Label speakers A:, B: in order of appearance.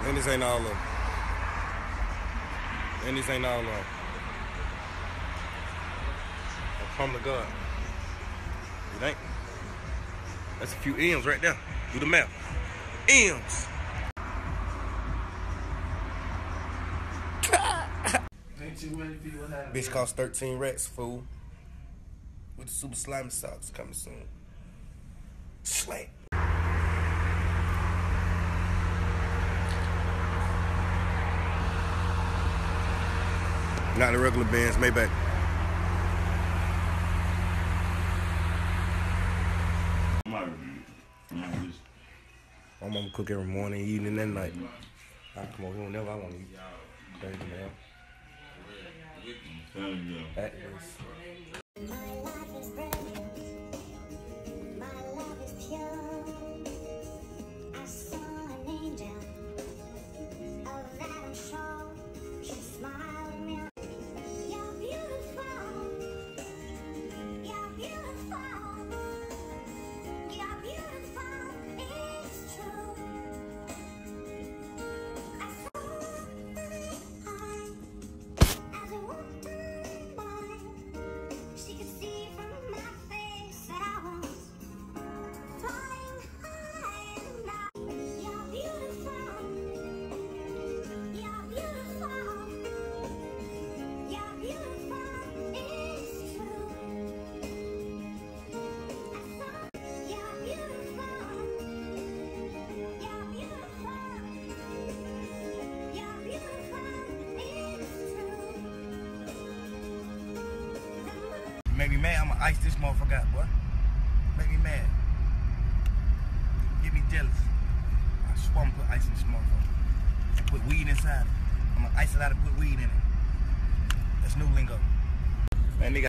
A: And this ain't all of them. And this ain't all of them. I promise to God. It ain't. That's a few M's right there. Do the math. M's.
B: Ain't too many people have
A: Bitch cost 13 racks, fool. With the super slimy socks coming soon. Slay. Not the regular Benz, Maybach. My mama cook every morning, evening, and night. I come over whenever I want to eat. Crazy, man. That is.
C: My life is brand new. My love is pure. I saw an angel. Of that I'm sure. She smiled at me. You're beautiful. You're beautiful. You're beautiful. It's true. I saw as I walked on by. She could see from my face that I was flying high and now. You're beautiful. You're beautiful. You're beautiful. It's true. I saw you're beautiful. You're beautiful. You're beautiful. It's true.
A: Make me mad, I'ma ice this motherfucker out, boy. Make me mad. Get me jealous. I swear I'm gonna put ice in this motherfucker. And put weed inside it. I'm gonna ice it out and put weed in it. That's new lingo. Man, nigga.